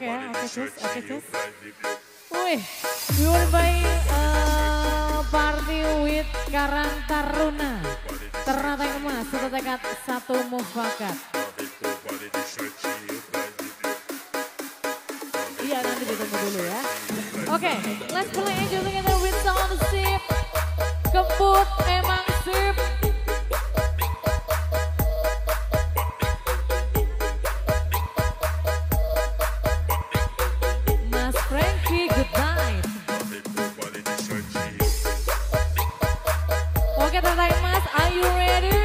Oke ya, oke cus. Wih, diurut by Party with Karang Taruna. Ternate emas, satu tekad, satu mufakat. Iya, nanti ditunggu dulu ya. Oke, let's play Angel together with Sound Sip. Kebut emang sip. Mas Frankie, good night. Oke, ternate emas, are you ready?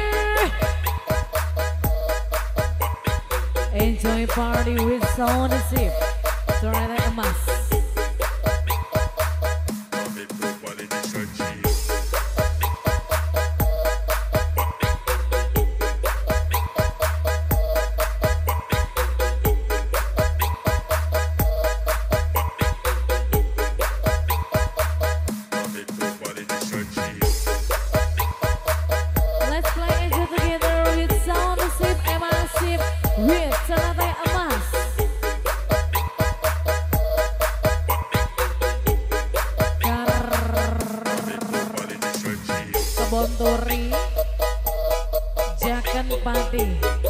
Enjoy party with Sound Sip. Ternate emas. Let's play Angel together with Sound Sip, Emasip with Ternate emas. Kebon Turi, Jaken Pati.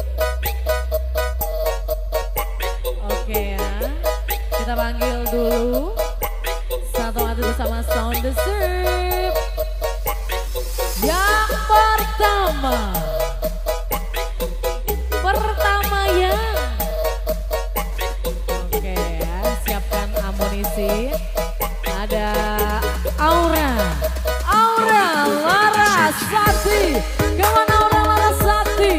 Oke ya, kita panggil dulu satu hati bersama Sound Sip. Yang pertama ya. Oke ya, siapkan amunisi. Ada Aura Larasati. Kemana Aura Larasati?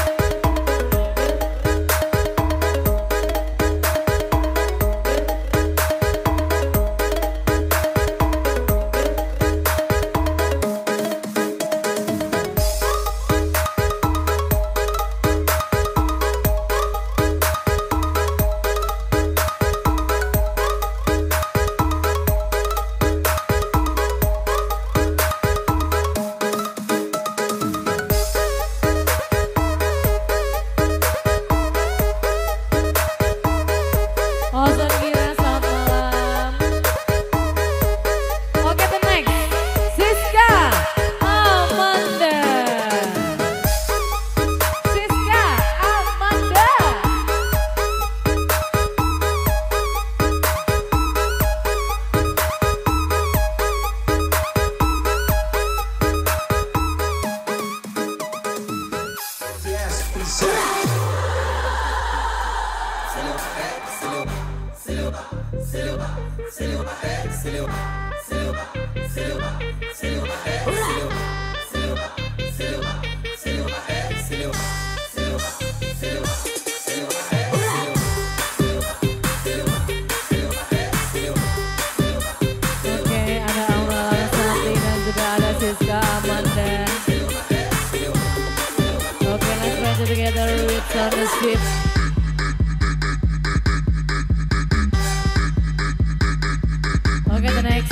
Together with Sound Sip. Okay, the next.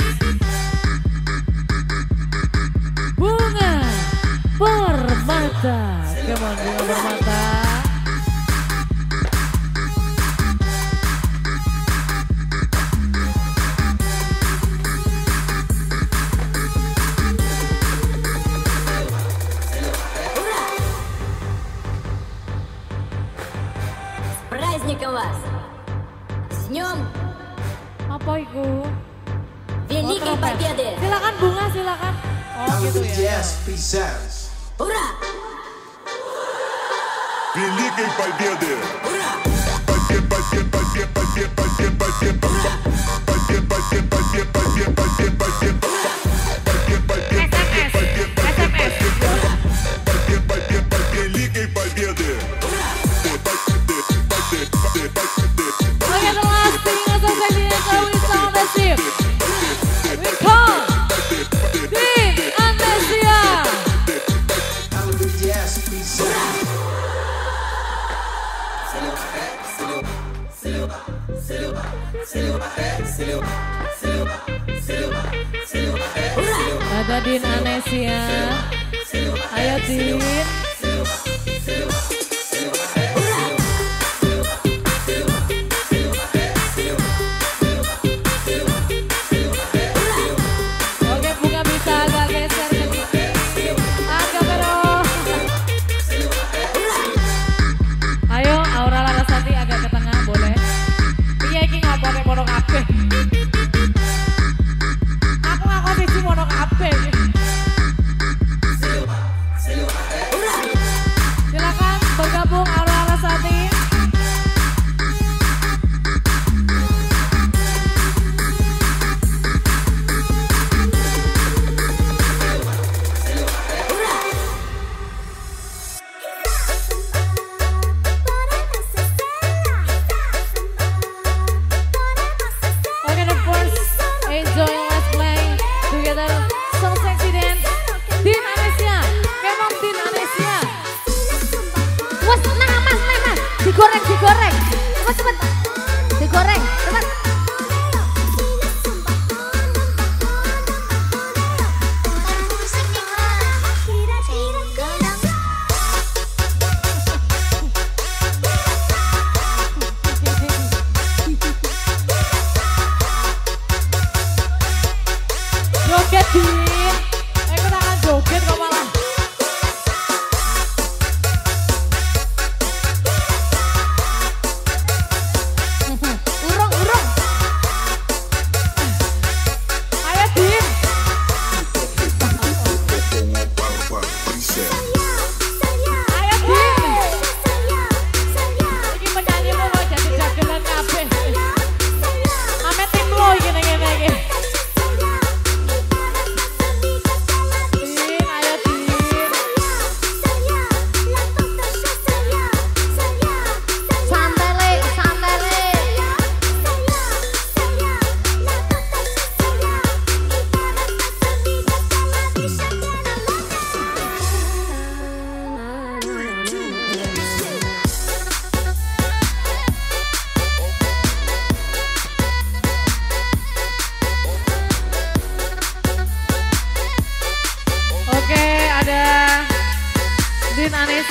Bunga Permata. Come on, Bunga Permata. Праздником вас! С днем Apa itu? Великой Победы! Silakan Bunga, silakan. Oh gitu ya. Ура! Великой Победы! Ура! Великой Победы! Oke, the last thing association with Sound Sip. We call di Andesia. Ada Din Anesia. Ayo Din.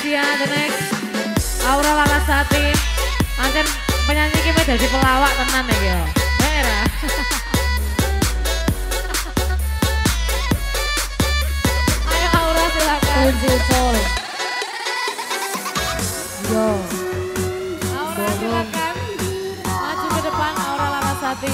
ya, the next Aura Larasati. Anten penyanyi kita jadi pelawak tenan ya. Merah. Ayo Aura silakan. Yo. Aura silakan. Maju ke depan Aura Larasati.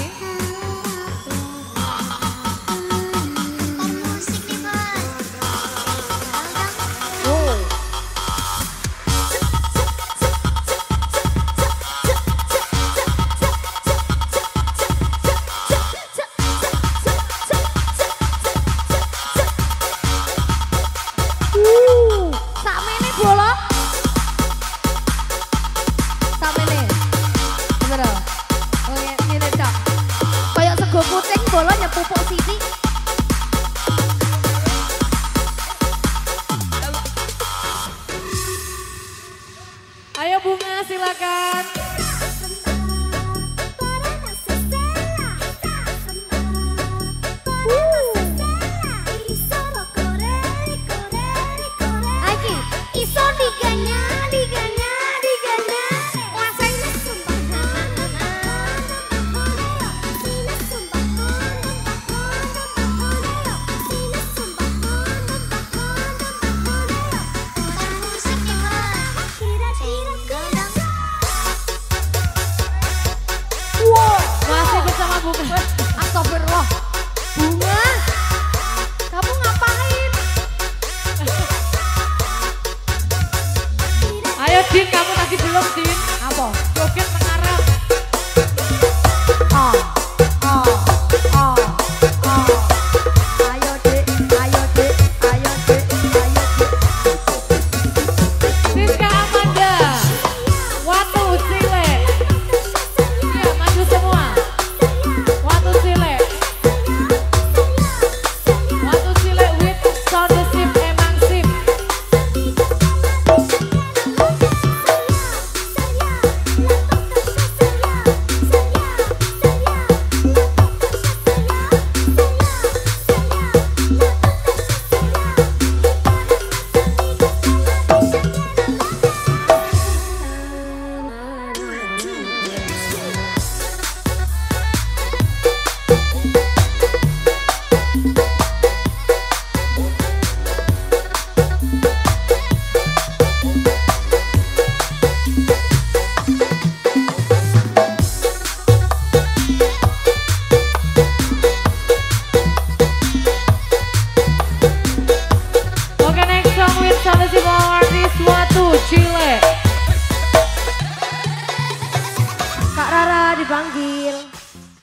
Ayo Bunga silakan. Astagfirullah. Bunga, kamu ngapain? Ayo Din, kamu tadi belum Din. Apa? Joget mengarah. Ayo Dek, ayo Dek, ayo Dek, ayo Dek. Siska Amanda, Watu Sile. Iya, maju semua. Watu Sile with sound sip emang sip. Watu Chile. Kak Rara dipanggil.